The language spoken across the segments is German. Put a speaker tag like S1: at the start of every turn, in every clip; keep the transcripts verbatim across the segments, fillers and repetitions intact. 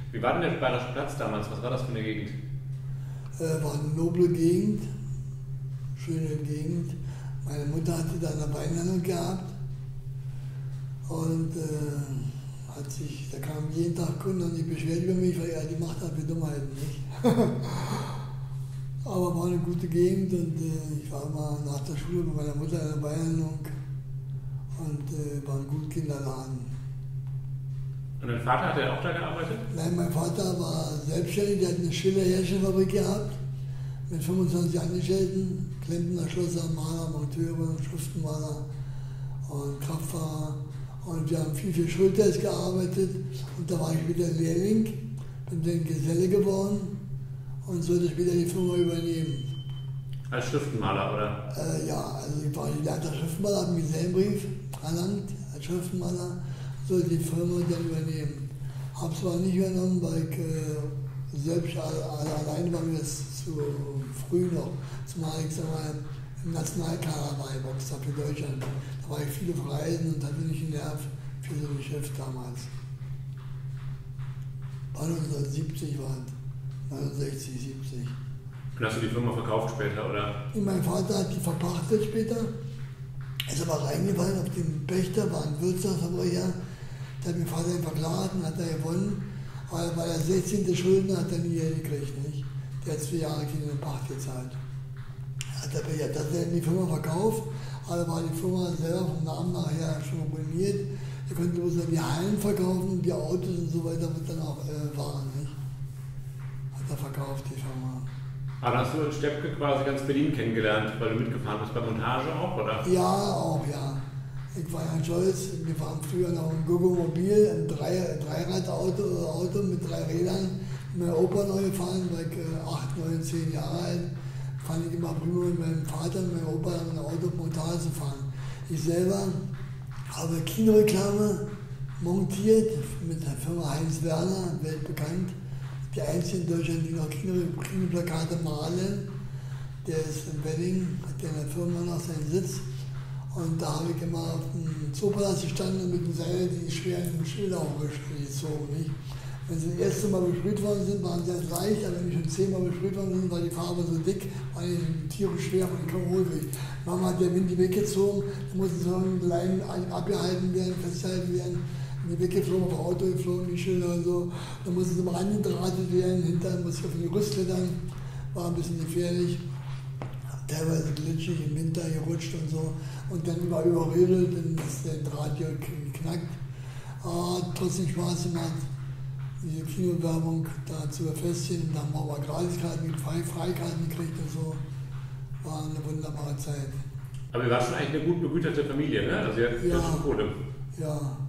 S1: Wie war denn der Bayerische Platz damals? Was war das für eine Gegend?
S2: Äh, war eine noble Gegend, schöne Gegend. Meine Mutter hatte da eine Weinhandlung gehabt und äh, hat sich, da kamen jeden Tag Kunden und die beschwert über mich, weil ja, die macht halt für Dummheiten nicht. Aber war eine gute Gegend und äh, ich war mal nach der Schule bei meiner Mutter in der Weinhandlung und äh, war ein guter Kinderladen.
S1: Und dein Vater, hat er auch da gearbeitet?
S2: Nein, mein Vater war selbstständig, der hat eine Schiller-Herstellfabrik gehabt mit fünfundzwanzig Angestellten, Klempner, Schlosser, Maler, Monteure, Schriftenmaler und Kraftfahrer. Und wir haben viel für Schultes gearbeitet und da war ich wieder Lehrling, bin dann Geselle geworden und sollte später die Firma übernehmen.
S1: Als Schriftenmaler, oder?
S2: Äh, ja, also ich war gelernter Schriftmaler, habe einen Gesellenbrief erlangt als Schriftmaler, sollte die Firma dann übernehmen. Habe es zwar nicht übernommen, weil ich äh, selbst alle, allein war mir das zu früh noch, zumal ich sag mal, im Nationalkader war, ich Boxer für Deutschland. Da war ich viele Reisen und hatte nicht den Nerv für so ein Geschäft damals. War neunzehnhundertsiebzig war es, neunundsechzig, siebzig.
S1: Und hast du die Firma verkauft später, oder?
S2: Und mein Vater hat die verpachtet später, ist aber reingefallen auf den Pächter, war ein Wirtschaftsverbrecher. Der hat mein Vater ihn verklagt und hat er gewonnen, aber bei der sechzehnten Schulden hat er nie gekriegt, nicht? Der hat zwei Jahre keine Pacht gezahlt. Hat er Pech, hat er die Firma verkauft, aber war die Firma selber vom Namen nachher schon ruiniert. Er konnte bloß die Hallen verkaufen, die Autos und so weiter, was dann auch äh, waren, nicht? Hat er verkauft, die Firma.
S1: Aber hast du in Steppke quasi ganz Berlin kennengelernt, weil du mitgefahren bist bei Montage auch, oder?
S2: Ja, auch, ja. Ich war ja stolz, wir waren früher noch ein Gogo-Mobil, ein Drei, Dreiradauto Auto mit drei Rädern. Mit meinem Opa neu gefahren, war ich äh, acht, neun, zehn Jahre alt. Fand ich immer prima mit meinem Vater und meinem Opa ein Auto Montage zu fahren. Ich selber habe Kinoreklame montiert mit der Firma Heinz Werner, weltbekannt. Die einzige in Deutschland, die noch Kino, Kinoplakate malen. Der ist in Wedding, hat der in der Firma noch seinen Sitz. Und da habe ich immer auf dem Zoopalast gestanden und mit dem Seil die schweren Schilder hochgezogen. Nicht? Wenn sie das erste Mal besprüht worden sind, waren sie ganz leicht, aber wenn die schon zehnmal besprüht worden sind, war die Farbe so dick, waren die Tiere schwer und die kaum hohlweg. Mama hat der Wind die weggezogen, da mussten so ein Leinen abgehalten werden, festgehalten werden. Die weggeflogen, auf dem Auto geflogen, die Schilder und so. Dann mussten sie mal angedrahtet werden, hinterher musste ich auf die Rüst klettern, war ein bisschen gefährlich. Teilweise glitschig im Winter gerutscht und so. Und dann immer überredet, dann ist der Draht hier geknackt. Ah, hat trotzdem Spaß gemacht, diese Kinowerbung da zu befestigen. Da haben wir aber Gratiskarten, Freikarten gekriegt und so. War eine wunderbare Zeit.
S1: Aber ihr wart schon eigentlich eine gut begüterte Familie, ne? Also ihr habt
S2: ja,
S1: schon Kohle.
S2: Ja.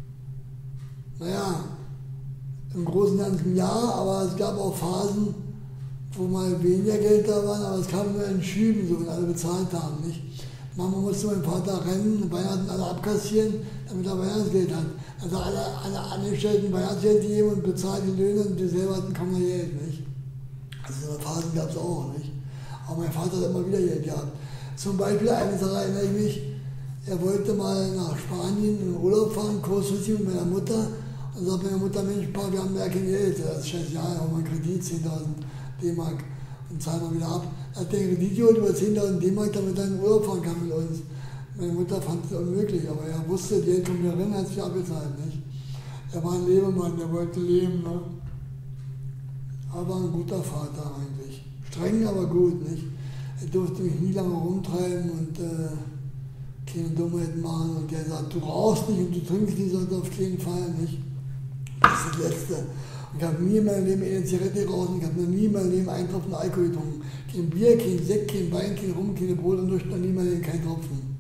S2: Naja, im Großen und Ganzen ja, aber es gab auch Phasen, wo mal weniger Geld da war, aber es kam nur in Schüben, so wenn alle bezahlt haben. Nicht? Mama musste meinen Vater rennen, Weihnachten alle abkassieren, damit er Weihnachtsgeld hat. Also alle, alle Angestellten Weihnachtsgeld geben und bezahlt die Löhne und die selber hatten kaum noch Geld. Nicht? Also so Phasen gab es auch nicht. Aber mein Vater hat immer wieder Geld gehabt. Zum Beispiel, eine Sache erinnere ich mich, er wollte mal nach Spanien in den Urlaub fahren, kurzfristig mit meiner Mutter. Und sagt meine Mutter, Mensch, Pa, wir haben ja kein Geld. Das ist scheiße, ja, haben wir einen Kredit, zehntausend D-Mark, und zahlen wir wieder ab. Er hat den Kredit geholt über zehntausend D-Mark, damit er in den Urlaub fahren kann mit uns. Meine Mutter fand es unmöglich, aber er wusste, Geld kommt wieder rein, hat sich abbezahlt. Nicht? Er war ein Lebemann, der wollte leben. Ne? Aber ein guter Vater eigentlich. Streng, aber gut. Nicht? Er durfte mich nie lange rumtreiben und äh, keine Dummheiten machen. Und der sagt, du rauchst nicht und du trinkst nicht, sondern auf keinen Fall nicht. Das ist das Letzte. Und ich habe nie in meinem Leben eine Zigarette geraucht, ich habe noch nie in meinem Leben einen Tropfen Alkohol getrunken. Kein Bier, kein Sekt, kein Wein, kein Rum, keine Brot und noch nie in meinem Leben kein Tropfen.